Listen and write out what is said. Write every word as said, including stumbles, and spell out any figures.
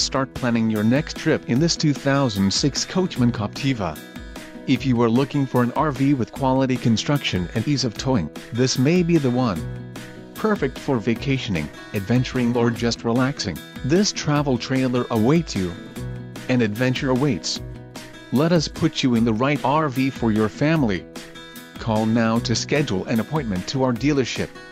start planning your next trip in this two thousand six Coachman Captiva. If you are looking for an R V with quality construction and ease of towing, this may be the one. Perfect for vacationing, adventuring or just relaxing, this travel trailer awaits you. An adventure awaits. Let us put you in the right R V for your family. Call now to schedule an appointment to our dealership.